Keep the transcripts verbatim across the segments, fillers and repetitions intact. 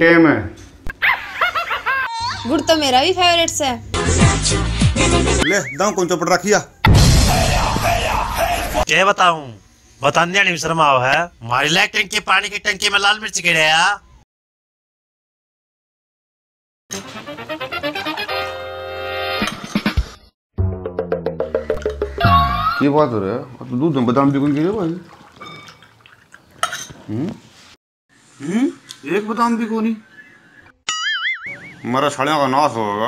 Time है। गुड़ तो मेरा भी फेवरेट है। ले दाऊ कौन चौपड़ रखिया। क्या बताऊं, बताने नहीं शर्माओ है। मारी लाइक टंकी पानी की टंकी में लाल मिर्च गिराया। क्या बात हो रहा है? तो दूध में बादाम भी कौन गिरे भाई? हम्म हम्म एक बादाम भी कौन? हमारा साड़ियों का नाश होगा।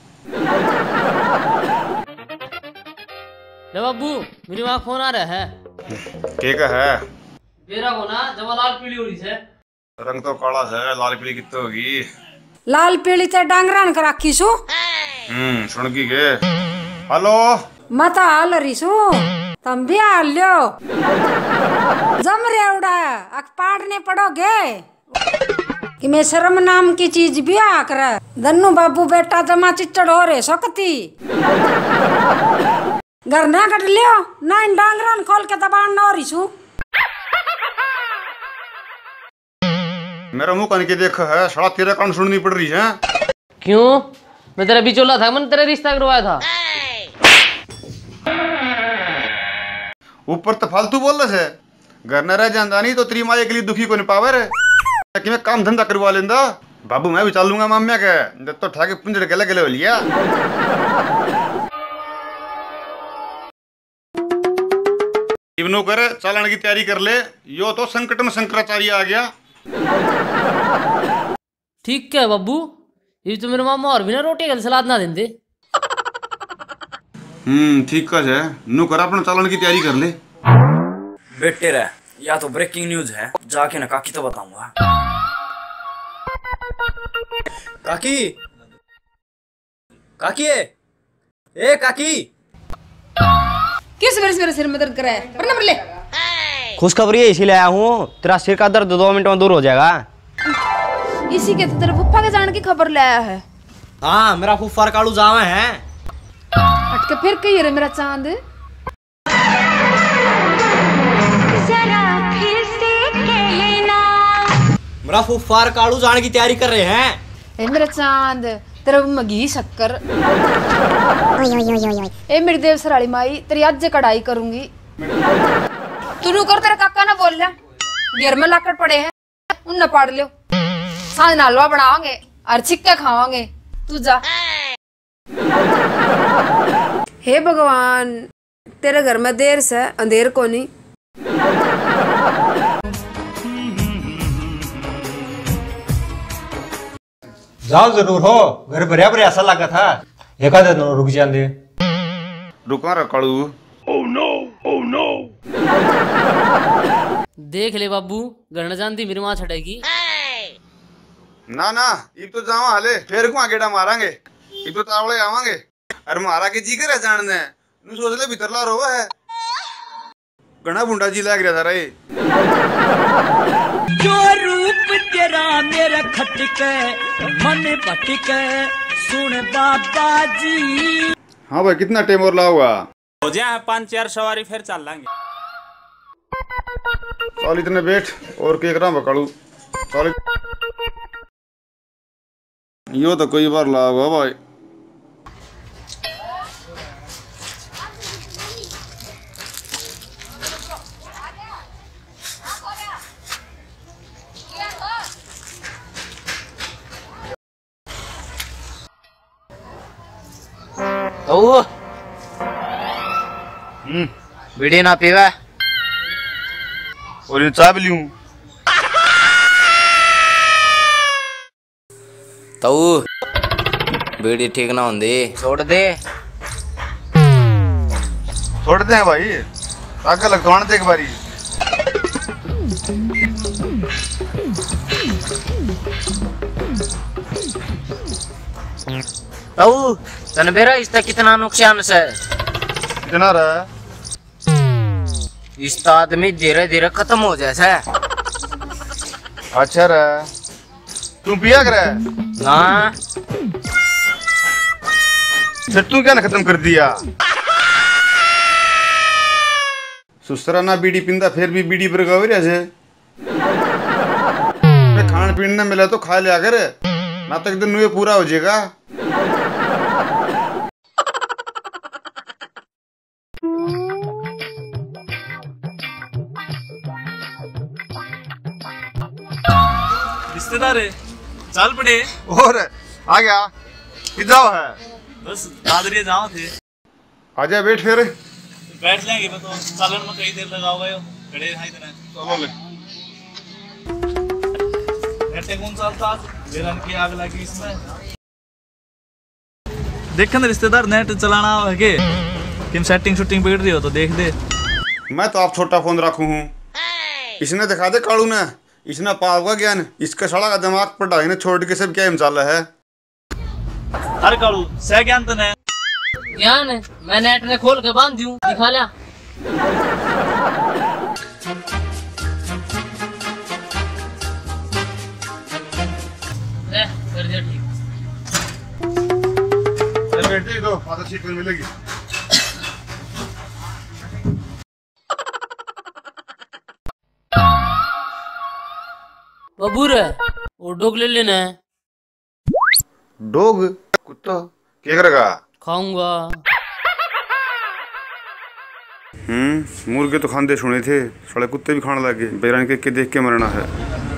ले बाबू, मेरी वहाँ फोन आ रहा है। ठीक है मेरा को ना जमा लाल पीली हो रही है। रंग तो काला है, लाल पीली कितनी होगी? लाल पीली ते डांगरान कर रखी सु। हम्म सुन की के। हेलो मत हाल रिसु तुम भी हाल लो। जम रे उड़ा अख पाड़ने पड़ोगे कि मैं शर्म नाम की चीज भी आकर दन्नू बाबू बेटा जमा चिच्चड़ हो रे सकती घर ना कट लियो ना इन डांगरान खोल के दबान ना रिसु। मेरा मुंह कन के देख है, साला तेरा कान सुननी पड़ रही है। क्यों? मैं तेरा बिचौला था, मैंने तेरा रिश्ता करवाया था। ऊपर तो फालतू बोल रहे है। घर न रह जाता नहीं तो तेरी माँ के लिए दुखी को नहीं पावर है कि मैं काम धंधा करवा लेंदा। बाबू मैं भी चालूंगा माम्या के जब तो ठाके पुंजड़ गले गले हो लिया। इवनो कर चालान की तैयारी कर ले, यो तो संकट में शंकराचार्य आ गया। ठीक है बाबू, ये तो मेरे मामा और भी ना रोटी का सलाद ना देंगे। हम्म ठीक है, नु कर अपना चालान की तैयारी कर ले। बेटे रे, या तो ब्रेकिंग न्यूज है, जाके ना काकी तो बताऊंगा। काकी काकी ए काकी, किस मेरे सिर में दर्द कर रहा है? पर नंबर ले। खुशखबरी है इसीलिए आया हूँ, तेरा सिर का दर्द दो मिनट में दूर हो जाएगा। इसी के तो तेरे फुफ्फा के जाने की खबर ले आया है। हाँ मेरा फुफ्फार कालू जावा है। अटके फिर कही रे मेरा चांद। मेरा फुफ्फार कालू जाने की तैयारी कर रहे हैं। ए मेरा चांद, तेरा मगी शक्कर। ए मेरी देव सराली माई, तेरी आज कढ़ाई करूंगी। तू नु कर, तेरा काका ना बोल रहा। घर में लाकड़ पड़े हैं, उन न पाड़ लियो। सांझ हलवा बनावांगे और छिक्के खावांगे। तू जा। हे भगवान, तेरे घर में देर से अंधेर को नहीं। जाओ जरूर हो, घर भरिया भरिया ऐसा लगा था। एक आधे दिन रुक जाते। रुका रे Kalu. Oh no, oh no. देख ले बाबू, घर न जानती मेरी माँ छटेगी। ना ना इब तो जावा हाले, फिर को गेड़ा मारांगे। इब तो तावड़े आवांगे। अरे मारा के जी करे जानने नु सोच ले भीतर ला रोवा है। गणा बुंडा जी लाग रहा था रे। जो रूप तेरा मेरा खटके मन भटके सुन बाबा जी। हाँ भाई कितना टाइम और लाओगा? हो जाए पांच चार सवारी फिर चल लेंगे। चल इतने बैठ और केक रहा बकालू। चल यो तो कई बार लाओगा भाई। तो हम्म बीड़ी ना पीवा और ये चाय भी लूं। तो बीड़ी ठीक ना होंदी, छोड़ दे। छोड़ दे भाई, आगे लगवाने दे एक बारी। तो तन बेरा इसका कितना नुकसान से? कितना रहा? इसका आदमी धीरे धीरे खत्म हो जैसे। अच्छा रहा, तू पिया कर ना फिर तू क्या ना खत्म कर दिया? सुसरा ना बीड़ी पिंदा फिर भी बीड़ी पर गावे रहे। खान पीन न मिले तो खा लिया कर, ना तक दिन ये पूरा हो जाएगा। रिश्तेदार है, चल पड़े। और आ गया, किधर है? बस दादरी जाओ थे। आजा बैठ फिर। बैठ लेंगे तो सालन में कई देर लगाओगे यो खड़े हैं इतना। चलो ले। ऐसे कौन चलता बेरन की आग लगी इसमें। देख ना रिश्तेदार नेट चलाना है के किम सेटिंग शूटिंग बिगड़ रही हो तो देख दे। मैं तो आप छोटा फोन रखू हूँ, इसने दिखा दे कालू ने, इसने पाव का ज्ञान, इसका सड़ा का दिमाग पढ़ाई ने छोड़ के सब क्या हिमचाल है। अरे कालू सह ज्ञान तो नहीं ज्ञान है, मैं नेट में खोल के बांध दूं, दिखा लिया। ले कर दिया ठीक। अरे बैठ जाइए तो आधा सीट मिलेगी। बबूर है वो डोग ले लेना है। डोग कुत्ता क्या करेगा? खाऊंगा। हम्म मुर्गे तो खांदे सुने थे, साले कुत्ते भी खाने लगे। बेरान के, के देख के मरना है।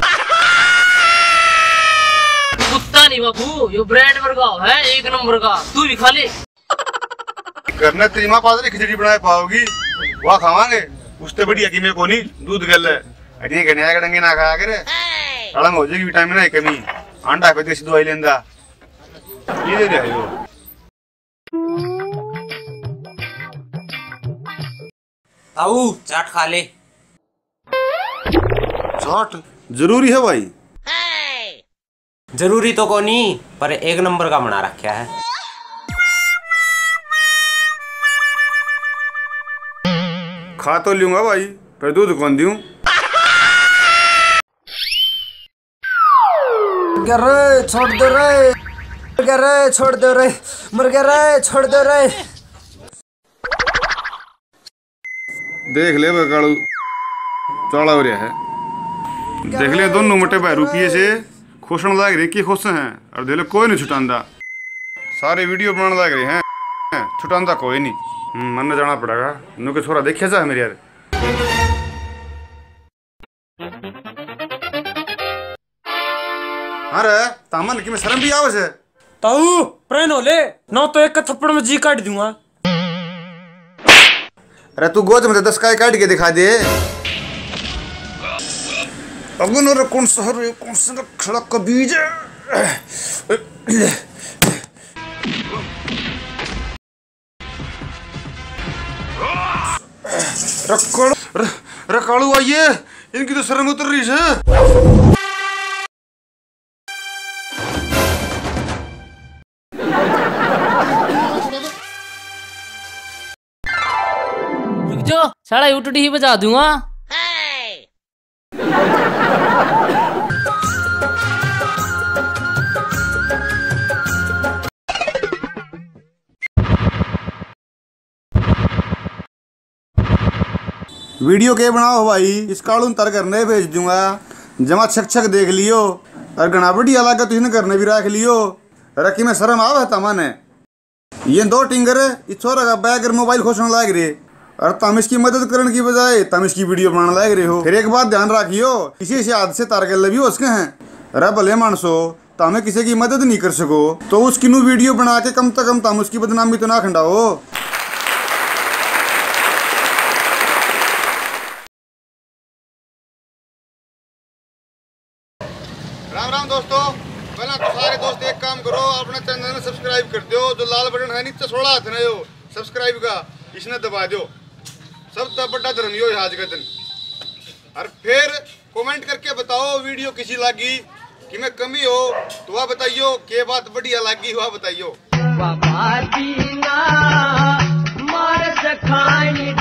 कुत्ता नहीं बाबू, ये ब्रांड वर्गा है, एक नंबर का। तू भी खा ले। करना तेरी माँ पादरी खिचड़ी बनाए पाओगी, वहाँ खावांगे। उससे बढ़िया कि मैं को नहीं दूध गल है। अरे गन्या के डंगे ना खाया करे, अड़ंग हो जाएगी विटामिन है कमी। अंडा पे देसी दवाई लेंदा ये दे दे। ताऊ चाट खा ले। चाट जरूरी है भाई? जरूरी तो को नहीं, पर एक नंबर का बना रखा है। खा तो लूंगा भाई, पर दूध कौन दूं? रे छोड़ दो रे, रे छोड़ दो रे, मर गया रे, छोड़ दो रे। देख ले कालू चौड़ा हो रहा है। देख ले दोनों मोटे भाई रुपये से खुशन लग रहे कि खुश हैं, और देख ले कोई नहीं छुटांदा। सारे वीडियो बनाने लग रहे हैं, छुटांदा कोई नहीं। मन में जाना पड़ेगा, नु के छोरा देखिए जा मेरे यार। अरे तामन की में शर्म भी आवे है। ताऊ प्रेन हो ले, ना तो एक थप्पड़ में जी काट दूंगा। अरे तू गोद में दस काय काट के दिखा दे। अब न कौन सा रे, कौन सा खड़ा का बीज रकालू रकालू आइए, इनकी तो शर्म उतर रही है। जो साड़ा यूट्यूब ही बजा दूंगा। वीडियो के बनाओ भाई, इस कालू तर करने भेज दूंगा। जमा छक छक देख लियो, और गना बढ़िया लगा तो इसने करने भी रख लियो। रखी में शर्म आवे तमने, ये दो टिंगर इस छोरा का बैग और मोबाइल खोसने लग रहे, और तुम इसकी मदद करने की बजाय तुम इसकी वीडियो बनाने लग रहे हो। फिर एक बात ध्यान रखियो, किसी से हाथ से तार के लभी उसके हैं। अरे भले मानसो तुम्हें किसी की मदद नहीं कर सको तो उसकी नु वीडियो बना के कम से कम तुम उसकी बदनामी तो ना खंडाओ। राम राम दोस्तों, पहला तो सारे दोस्त एक काम करो, अपने चैनल में सब्सक्राइब कर दो। जो लाल बटन है नीचे छोड़ा हाथ नहीं हो सब्सक्राइब का, इसने दबा दो। सबसे बड़ा धर्म यो आज का दिन। और फिर कमेंट करके बताओ वीडियो किसी लगी कि मैं कमी हो तो वह बताइयो, के बात बढ़िया लगी वह बताइयो।